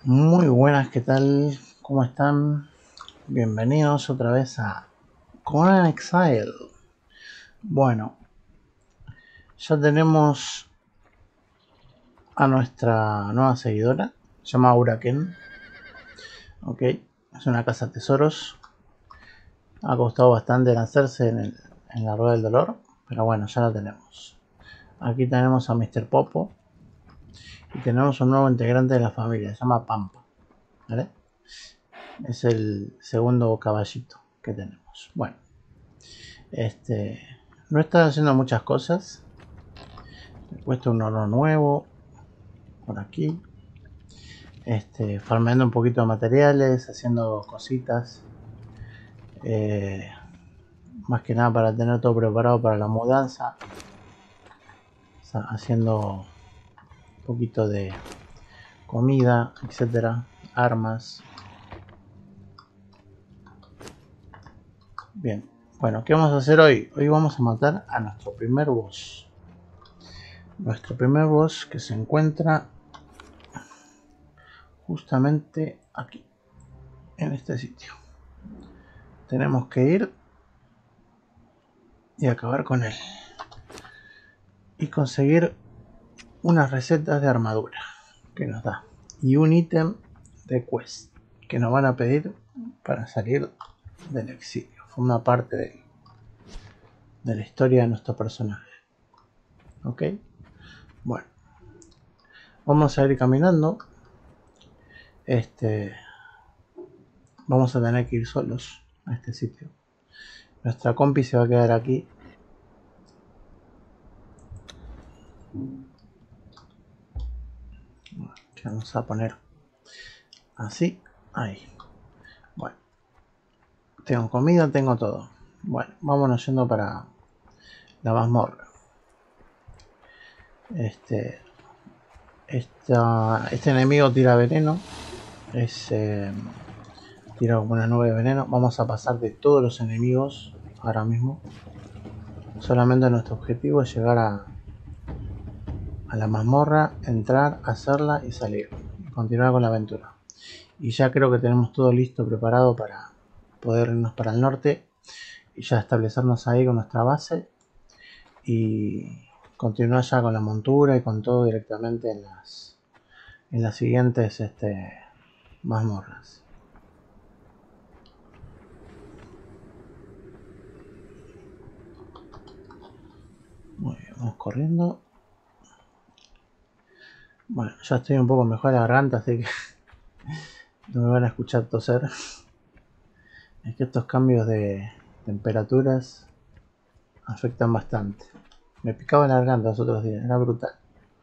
Muy buenas, ¿qué tal? ¿Cómo están? Bienvenidos otra vez a Conan Exile. Bueno, ya tenemos a nuestra nueva seguidora, se llama Uraken. Ok, es una casa tesoros. Ha costado bastante lanzarse en la rueda del dolor, pero bueno, ya la tenemos. Aquí tenemos a Mr. Popo y tenemos un nuevo integrante de la familia, se llama Pampa. ¿Vale? Es el segundo caballito que tenemos. Bueno, no está haciendo muchas cosas. Me cuesta un horno nuevo por aquí. Farmeando un poquito de materiales, haciendo cositas. Más que nada para tener todo preparado para la mudanza. O sea, haciendo un poquito de comida, etcétera, armas. Bien, bueno, ¿qué vamos a hacer hoy? Hoy vamos a matar a nuestro primer boss. Nuestro primer boss que se encuentra justamente aquí, en este sitio. Tenemos que ir y acabar con él. Y conseguir unas recetas de armadura que nos da. Y un ítem de quest que nos van a pedir para salir del exilio. Forma parte de la historia de nuestro personaje. Ok. Bueno. Vamos a ir caminando. Vamos a tener que ir solos a este sitio. Nuestra compi se va a quedar aquí. Vamos a poner así. Ahí. Bueno. Tengo comida, tengo todo. Bueno, vámonos yendo para la mazmorra. Este enemigo tira veneno. Tira como una nube de veneno. Vamos a pasar de todos los enemigos ahora mismo. Solamente nuestro objetivo es llegar a la mazmorra, entrar, hacerla y salir. Y continuar con la aventura. Y ya creo que tenemos todo listo, preparado para poder irnos para el norte. Y ya establecernos ahí con nuestra base. Y continuar ya con la montura y con todo directamente en las siguientes mazmorras. Muy bien, vamos corriendo. Bueno, ya estoy un poco mejor de la garganta, así que no me van a escuchar toser. Es que estos cambios de temperaturas afectan bastante. Me picaba la garganta los otros días, era brutal.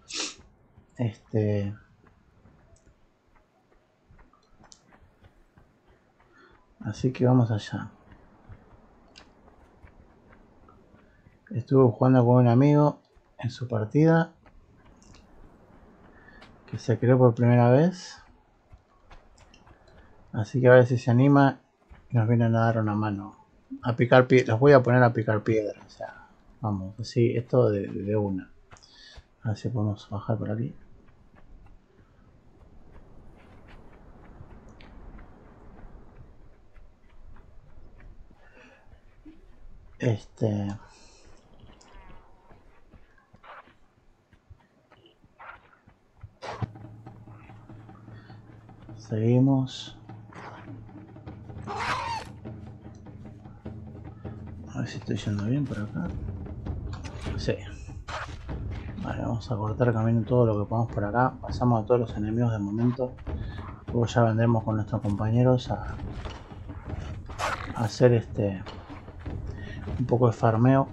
Así que vamos allá. Estuve jugando con un amigo en su partida que se creó por primera vez. Así que a ver si se anima y nos vienen a dar una mano. A picar piedra. Los voy a poner a picar piedra. O sea, vamos, así, esto de una. A ver si podemos bajar por aquí. Seguimos. A ver si estoy yendo bien por acá. Sí. Vale, vamos a cortar camino todo lo que podamos por acá. Pasamos a todos los enemigos de momento. Luego ya vendremos con nuestros compañeros a hacer un poco de farmeo.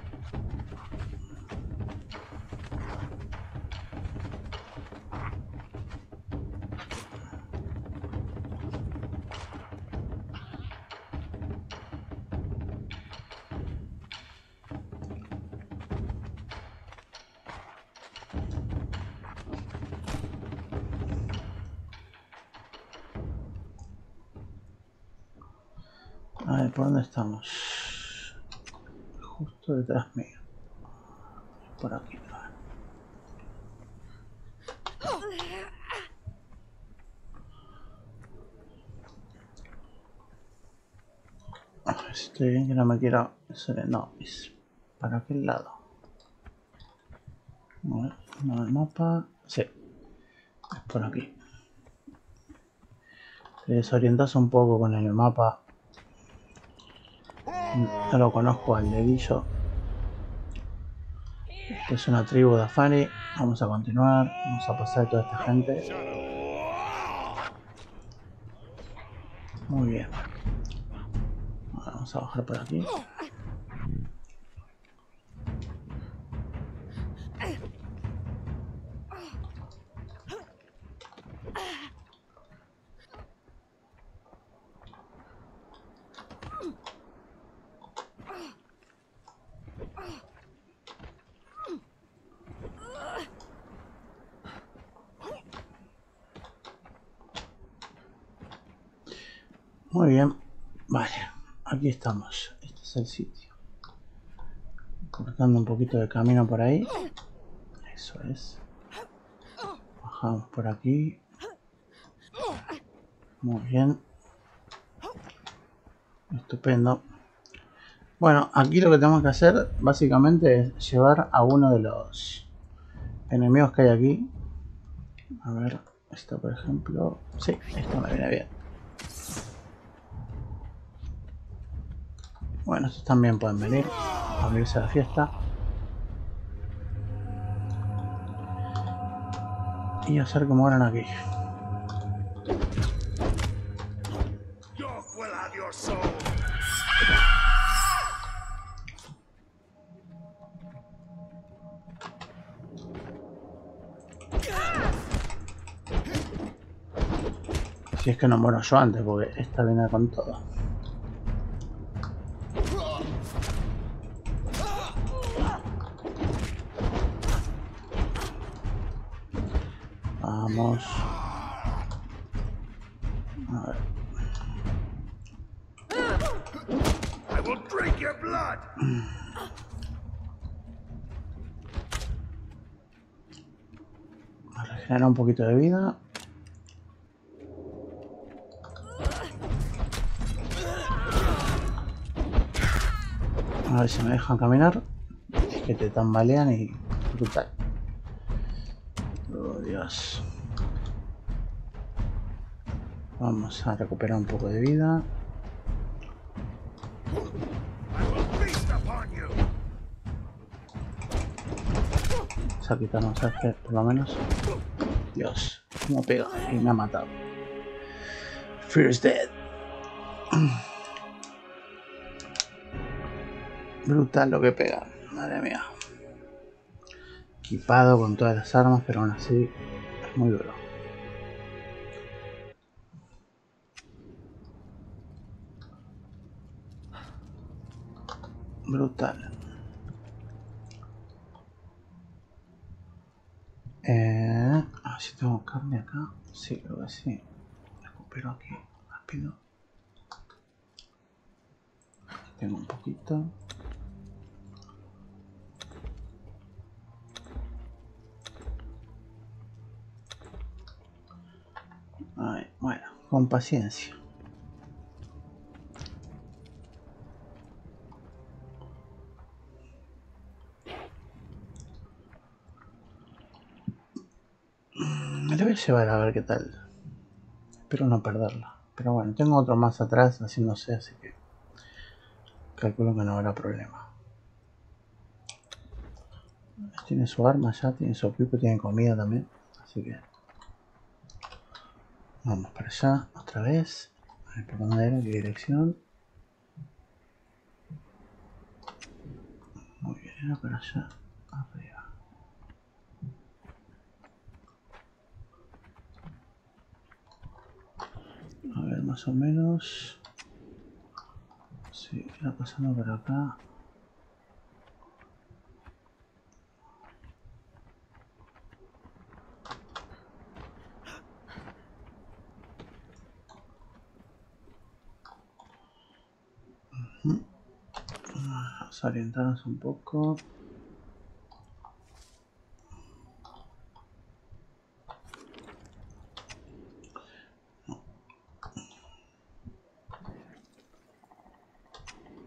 A ver, ¿por dónde estamos? Justo detrás mío. Por aquí. Estoy bien que no me quiero... No, es para aquel lado. A ver, no, el mapa... Sí, es por aquí. Te desorientas un poco con el mapa. No lo conozco al dedillo. Esta es una tribu de Afari. Vamos a continuar. Vamos a pasar toda esta gente. Muy bien. Ahora vamos a bajar por aquí. Muy bien. Vale. Aquí estamos. Este es el sitio. Cortando un poquito de camino por ahí. Eso es. Bajamos por aquí. Muy bien. Estupendo. Bueno, aquí lo que tenemos que hacer básicamente es llevar a uno de los enemigos que hay aquí. A ver, esto por ejemplo. Sí, esto me viene bien. Bueno, estos también pueden venir a unirse a la fiesta. Y hacer que mueran aquí. Si es que no muero yo antes, porque esta viene con todo. Vamos. A ver. A regenerar un poquito de vida. A ver si me dejan caminar. Es que te tambalean y... brutal. Oh, Dios. Vamos a recuperar un poco de vida. Vamos a quitarnos este por lo menos. Dios, cómo pega. Y me ha matado. Fear is dead. Brutal lo que pega. Madre mía. Equipado con todas las armas, pero aún así es muy duro. Brutal. A ver si tengo carne acá. Sí, creo que sí. Recupero aquí rápido. Tengo un poquito. Ay, bueno, con paciencia. Me la voy a llevar a ver qué tal. Espero no perderla. Pero bueno, tengo otro más atrás haciéndose, así que calculo que no habrá problema. Tiene su arma ya, tiene su equipo, tiene comida también. Así que vamos para allá otra vez. A ver por dónde era, qué dirección. Muy bien, era para allá arriba. A ver, más o menos. Sí, era pasando por acá. Vamos a orientarnos un poco.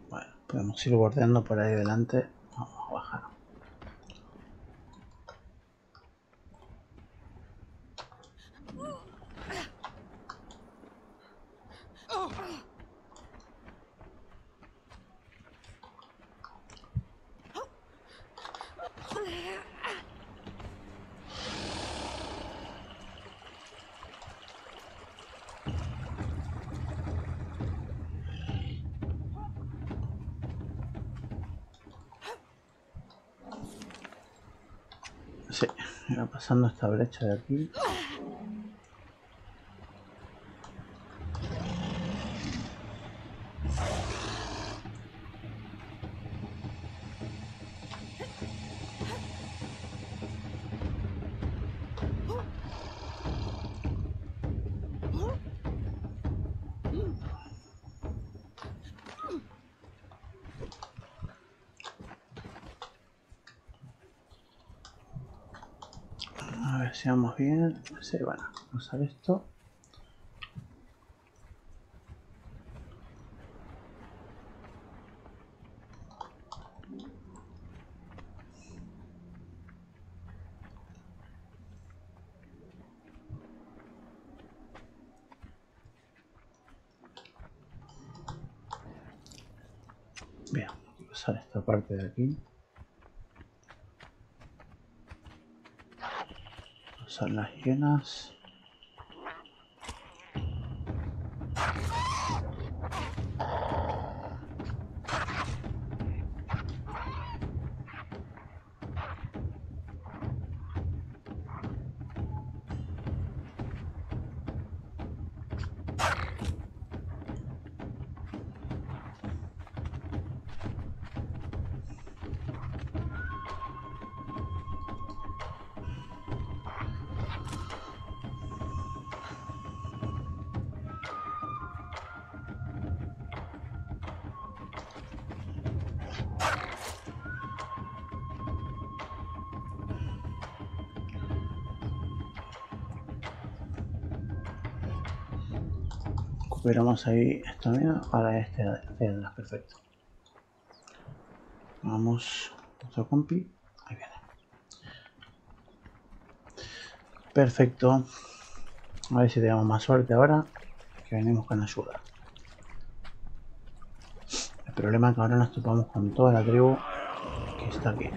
Bueno, podemos ir bordeando por ahí delante. Vamos a bajar. Sí, mira, pasando esta brecha de aquí. A ver si vamos bien. Sí, bueno, vamos a usar esto. Bien, voy a usar esta parte de aquí. Usar las hienas. Recuperamos ahí esta mina para este de atrás, perfecto. Vamos, nuestro compi, ahí viene. Perfecto. A ver si tenemos más suerte ahora, que venimos con ayuda. El problema es que ahora nos topamos con toda la tribu que está aquí.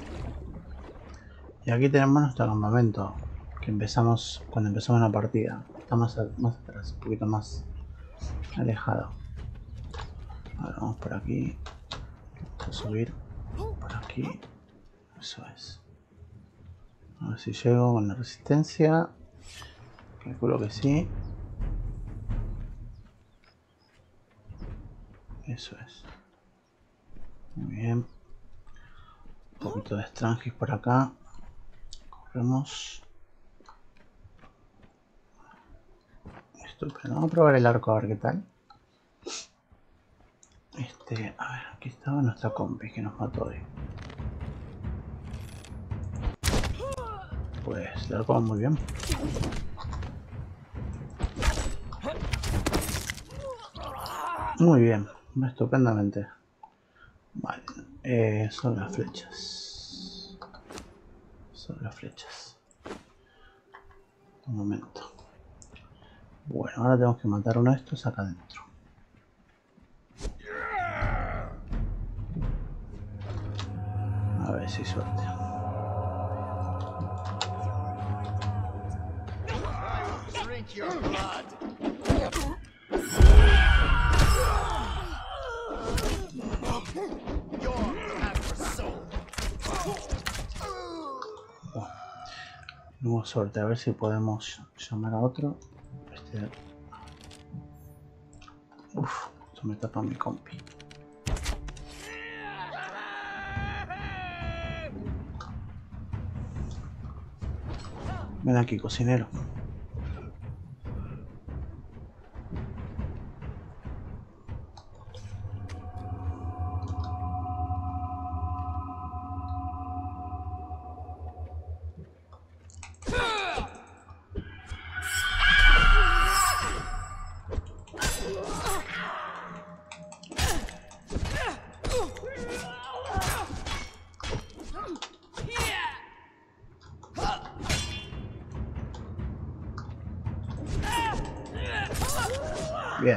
Y aquí tenemos nuestro campamento, que empezamos cuando empezamos la partida. Está más atrás, un poquito más alejado. Ahora vamos por aquí. Vamos a subir por aquí. Eso es. A ver si llego con la resistencia. Calculo que sí. Eso es. Muy bien. Un poquito de Strangis por acá. Corremos. Estupendo. Vamos a probar el arco a ver qué tal. A ver, aquí estaba nuestra compi que nos mató hoy. Pues le arco muy bien. Muy bien, estupendamente. Vale, son las flechas. Son las flechas. Un momento. Bueno, ahora tenemos que matar uno de estos acá adentro. A ver si suerte. Tenemos suerte, a ver si podemos llamar a otro. Uf, esto me tapa mi compi. Ven aquí, cocinero. Bien.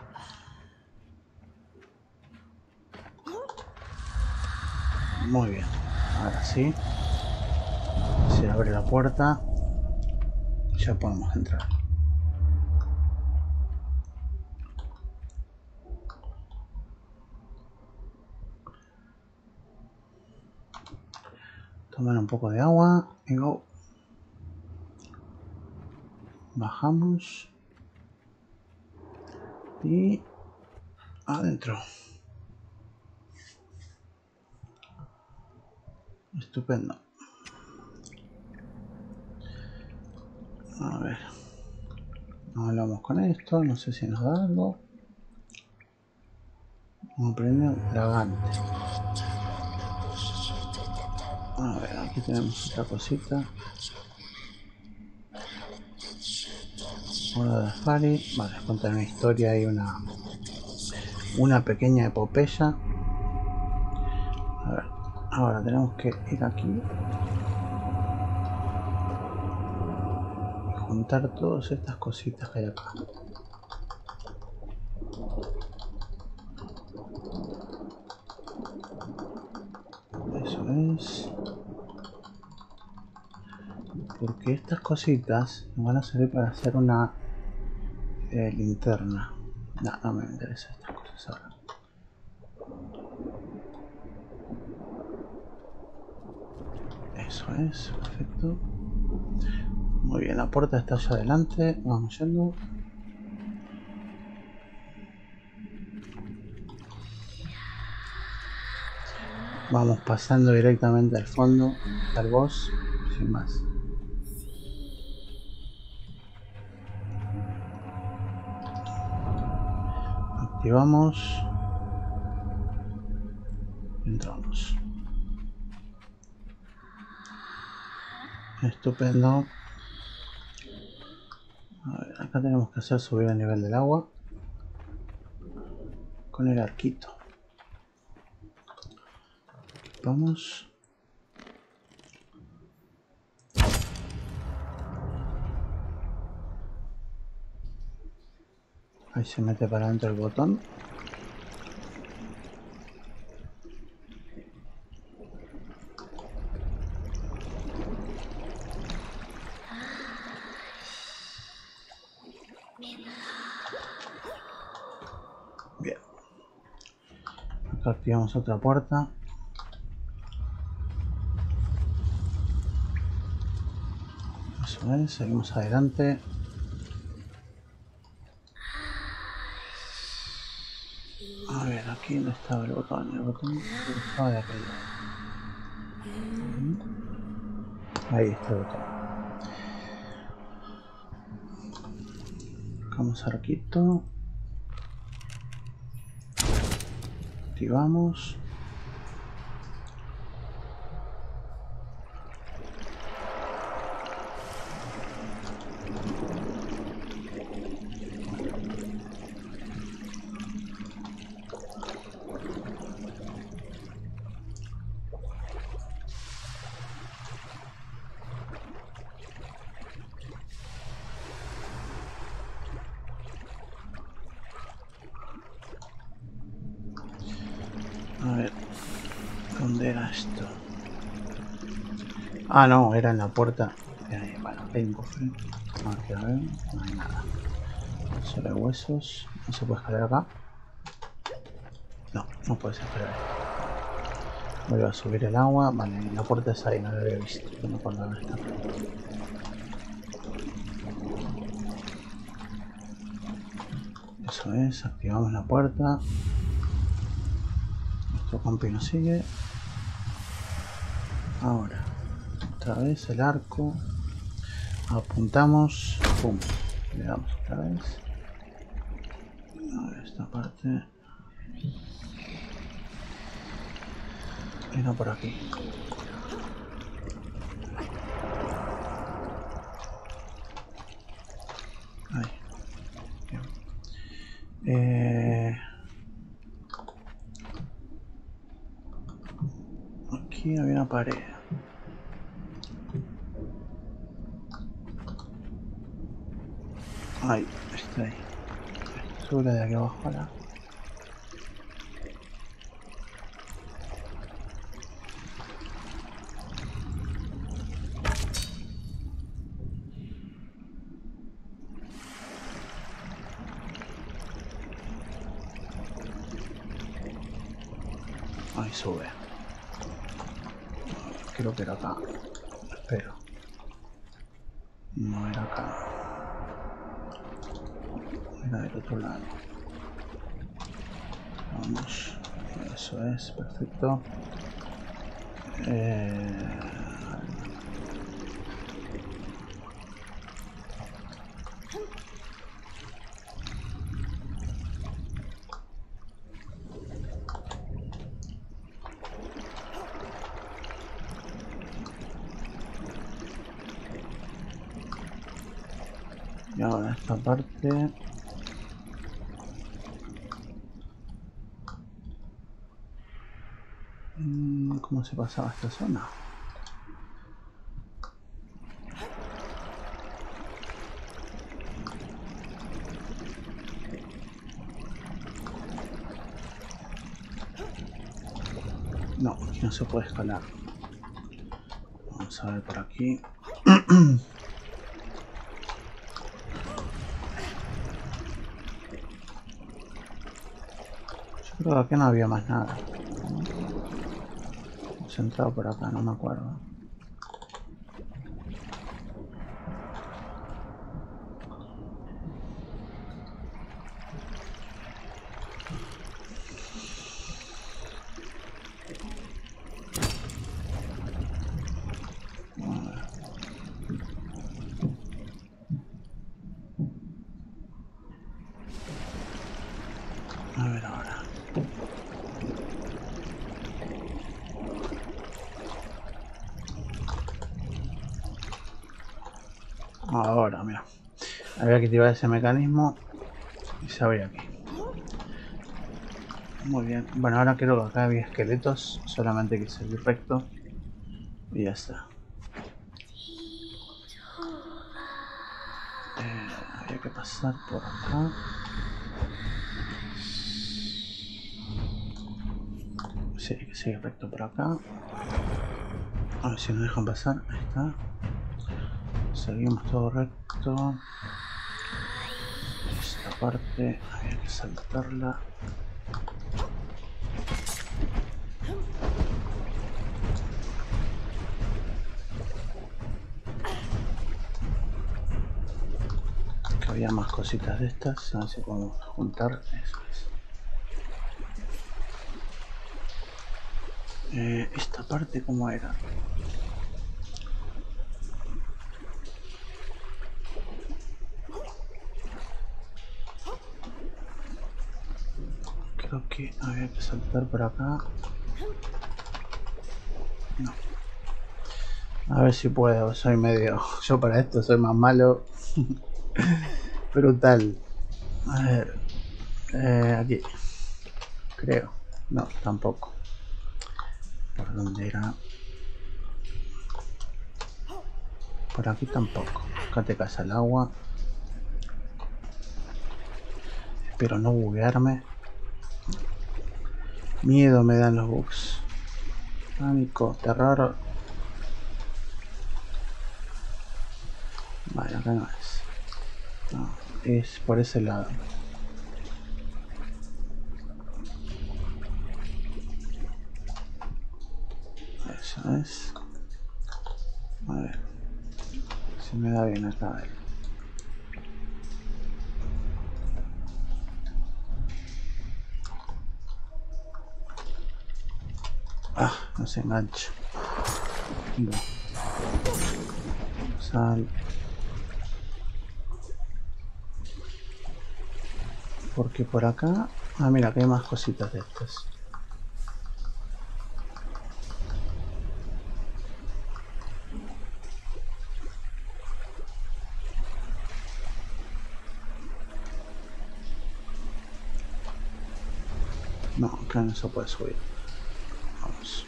Muy bien. Ahora sí. Se abre la puerta. Ya podemos entrar. Tomar un poco de agua y go. Bajamos. Y adentro. Estupendo. A ver. Hablamos con esto. No sé si nos da algo. Un premio dragante. A ver, aquí tenemos otra cosita. Hora de Fari. Vale, cuenta una historia y una pequeña epopeya. A ver, ahora tenemos que ir aquí y juntar todas estas cositas que hay acá. Eso es. Porque estas cositas nos van a servir para hacer una linterna. No, no me interesan estas cosas ahora. Eso es, perfecto. Muy bien, la puerta está allá adelante. Vamos yendo. Vamos pasando directamente al fondo, al boss, sin más. Activamos. Entramos. Estupendo. A ver, acá tenemos que hacer subir el nivel del agua con el arquito. Vamos. Ahí se mete para adentro el botón. Bien. Acá activamos otra puerta. Eso es, seguimos adelante. A ver, aquí no estaba el botón. El botón estaba de aquel lado. Ahí está el botón. Sacamos arquito. Activamos. A ver, ¿dónde era esto? Ah, no, era en la puerta. Bueno, hay un cofre. Aquí, a ver, no hay nada. Solo hay huesos. ¿No se puede escalar acá? No, no puedes escalar ahí. Vuelvo a subir el agua. Vale, la puerta es ahí, no la había visto. No me acuerdo dónde está. Eso es, activamos la puerta. Nuestro compi nos sigue. Ahora, otra vez el arco. Apuntamos. Pum. Le damos otra vez. A ver, esta parte. Y no por aquí. Ahí. Bien. Aquí había una pared. Ahí, está ahí. altura de aquí abajo ahora. Ahí sube. Creo que era acá. Espero. No era acá. Era del otro lado. Vamos. Eso es, perfecto. Y ahora esta parte. ¿Cómo se pasaba esta zona? No, aquí no se puede escalar. Vamos a ver por aquí. Yo creo que aquí no había más nada. Hemos entrado por acá, no me acuerdo. A ver ahora. Ahora, mira. Había que activar ese mecanismo y se abría aquí. Muy bien. Bueno, ahora creo que acá había esqueletos. Solamente hay que seguir recto. Y ya está. Había que pasar por acá. Sí, hay que seguir recto por acá. A ver si nos dejan pasar. Ahí está. Seguimos todo recto. Esta parte había que saltarla. Que había más cositas de estas. A ver si podemos juntar. Eso es. Esta parte, ¿cómo era? Creo que había que saltar por acá. No. A ver si puedo. Soy medio... Yo para esto soy más malo. Brutal. A ver. Aquí. Creo. No, tampoco. ¿Por dónde era? Por aquí tampoco. Acá te caes al agua. Espero no buguearme. Miedo me dan los bugs. Pánico, terror. Vale, acá no es. No, es por ese lado. Eso es. A ver. Si me da bien acá. A ver. Ah, no se engancha. No. Sal. Porque por acá... Ah, mira, que hay más cositas de estas. No, acá no se puede subir. Vamos.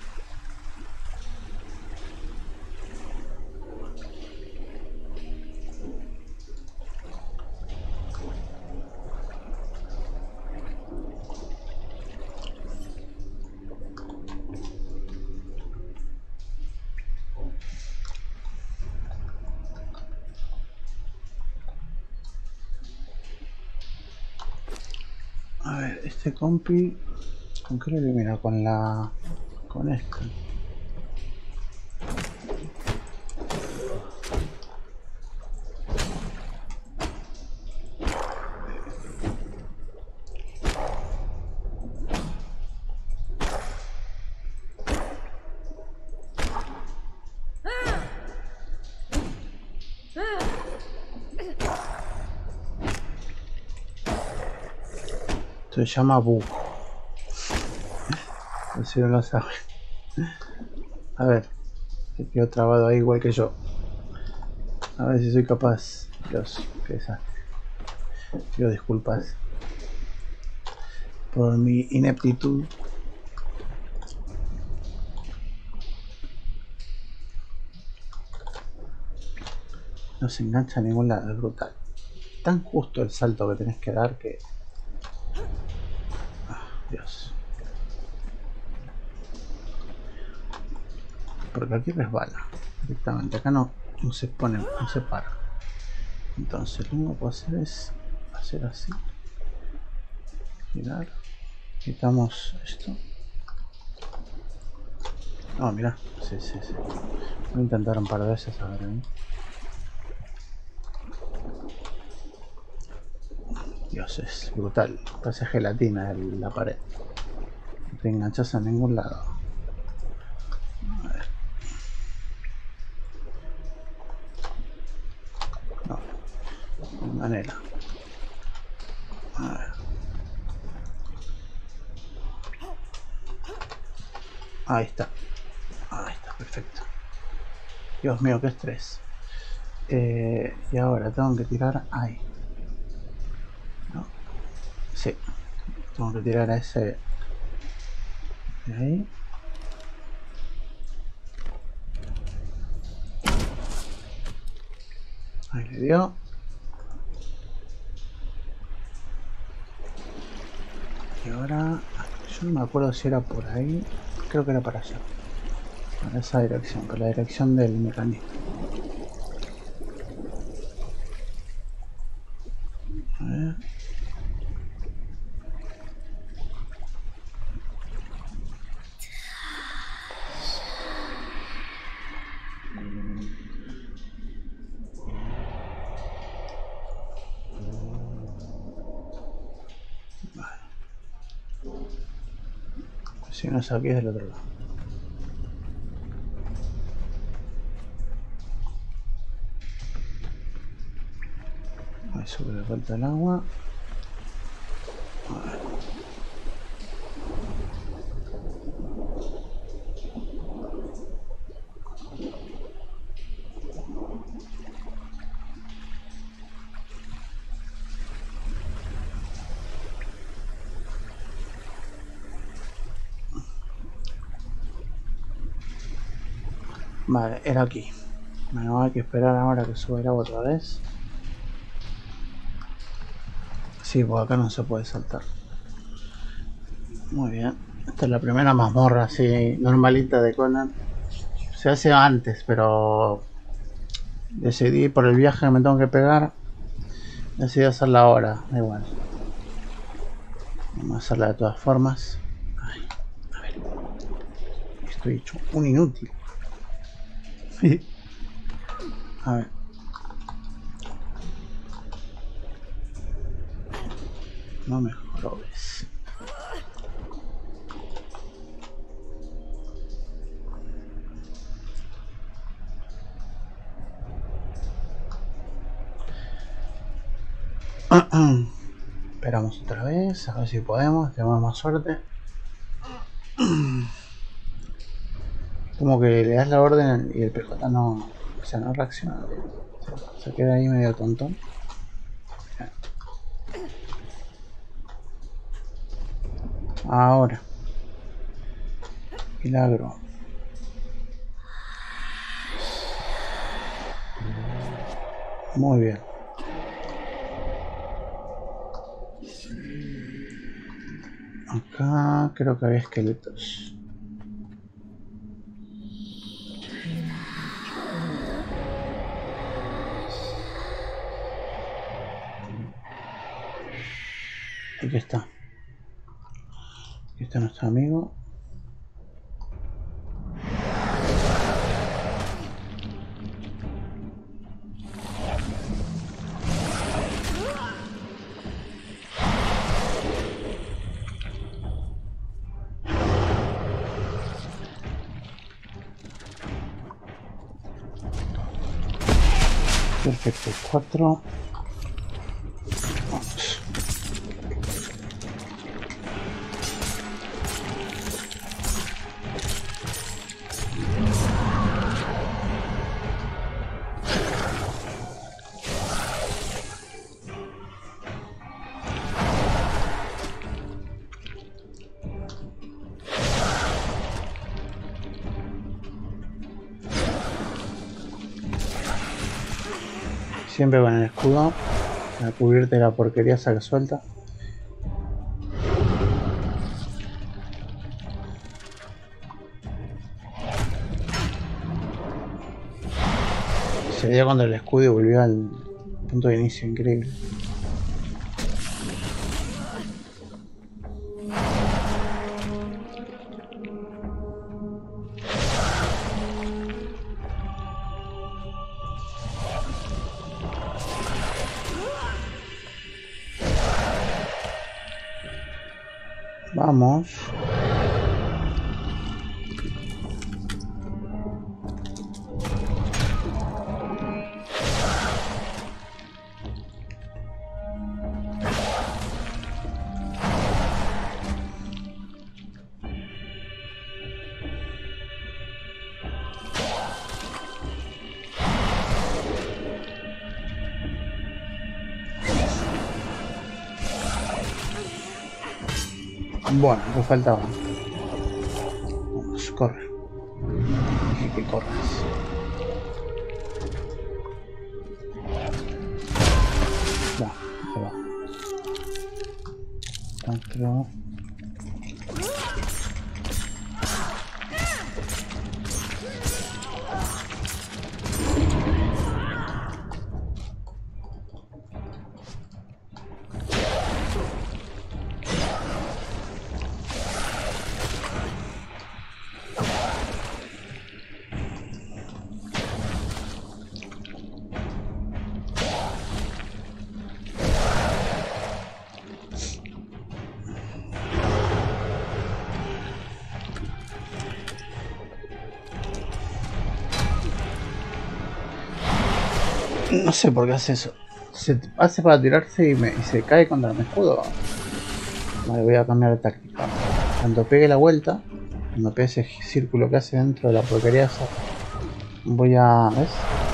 este compi, ¿con qué lo elimina? Con esto. Se llama Bu. Por si no lo saben. A ver, se quedó trabado ahí igual que yo. A ver si soy capaz. Dios, qué desastre. Pido disculpas por mi ineptitud. No se engancha a ningún lado, es brutal. Tan justo el salto que tenés que dar que... Dios. Porque aquí resbala directamente. Acá no se pone, no se para. Entonces lo único que puedo hacer es hacer así. Girar. Quitamos esto. No, mira. Sí. Voy a intentar un par de veces a ver ahí. Dios, es brutal. Parece gelatina la pared. No te enganchas a ningún lado. A ver. No. De manera. A ver. Ahí está. Ahí está, perfecto. Dios mío, qué estrés. Y ahora tengo que tirar ahí. No. Sí. Tengo que tirar a ese... de ahí. Ahí le dio. Y ahora... yo no me acuerdo si era por ahí. Creo que era para allá. Para esa dirección. Para la dirección del mecanismo. A ver. Si no es aquí, es del otro lado. Ahí sube de vuelta el agua. A ver. Vale, era aquí. Bueno, hay que esperar ahora que suba el agua otra vez. Sí, pues acá no se puede saltar. Muy bien. Esta es la primera mazmorra así normalita de Conan. Se hace antes, pero decidí por el viaje que me tengo que pegar. Decidí hacerla ahora, da igual. Vamos a hacerla de todas formas. Ay, a ver. Estoy hecho un inútil. A ver. No me jorobes. Esperamos otra vez, a ver si podemos, tenemos más suerte. Como que le das la orden y el PJ no, o sea, no reacciona. Se queda ahí medio tontón. Ahora. Milagro. Muy bien. Acá creo que había esqueletos. Aquí está. Aquí está nuestro amigo. Perfecto, 4. Vamos. Siempre con el escudo para cubrirte la porquería esa que suelta. Se dio contra el escudo y volvió al punto de inicio, increíble. Vamos. Bueno, me faltaba. Vamos, corre. Dije que corras. Va, se va. 4. No sé por qué hace eso. Se hace para tirarse y se cae contra mi escudo. Vale, voy a cambiar de táctica. Cuando pegue la vuelta, cuando pegue ese círculo que hace dentro de la porquería esa, voy a... ¿ves?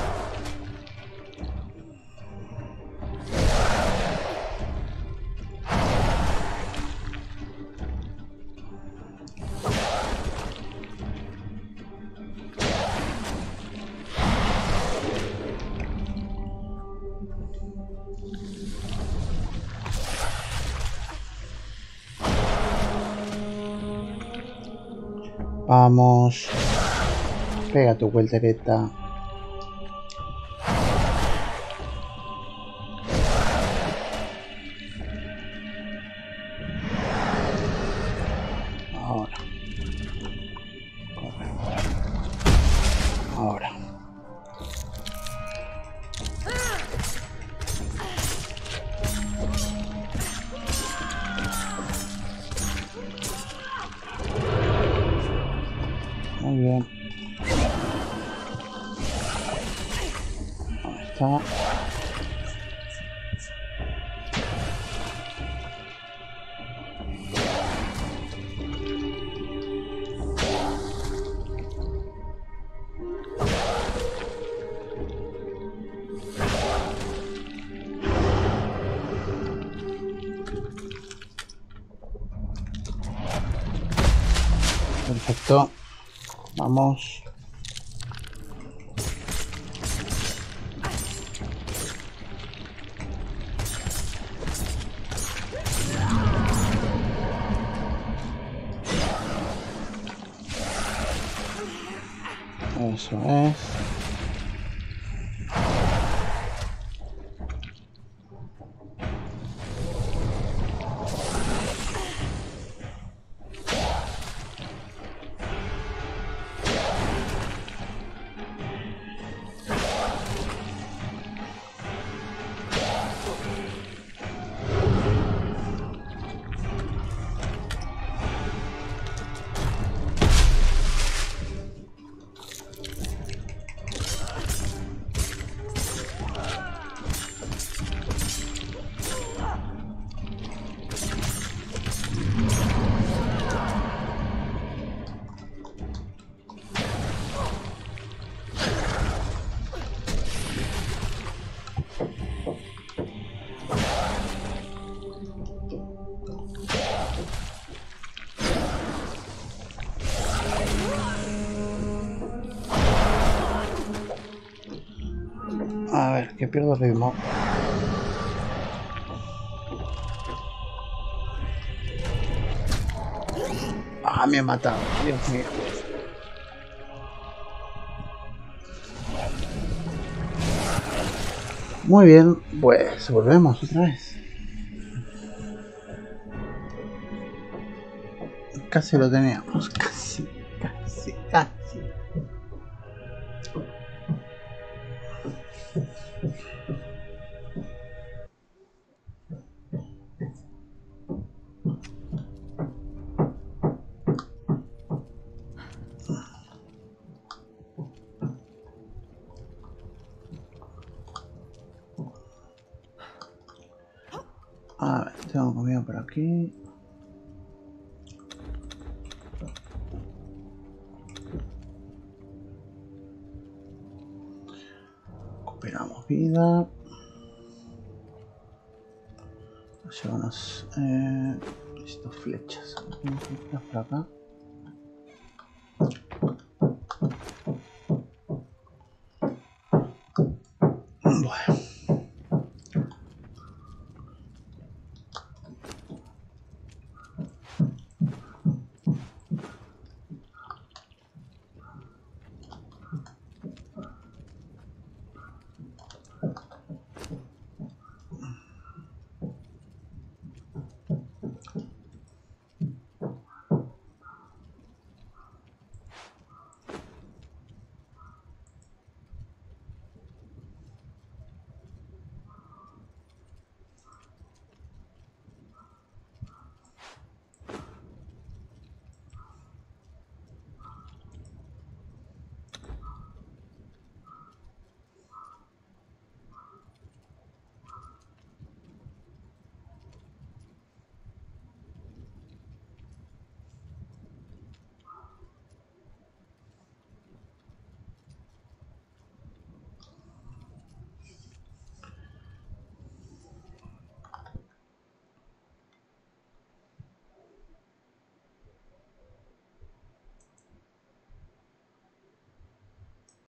Vamos. Pega tu voltereta. Ahora. Corre. Ahora. Muy bien. Ahí está. Perfecto. Vamos. Eso es. A ver, que pierdo ritmo. Ah, me ha matado, Dios mío. Muy bien, pues volvemos otra vez. Casi lo teníamos, casi. A ver, tengo comida por aquí. Recuperamos vida. Llevamos estas flechas. Flechas por acá.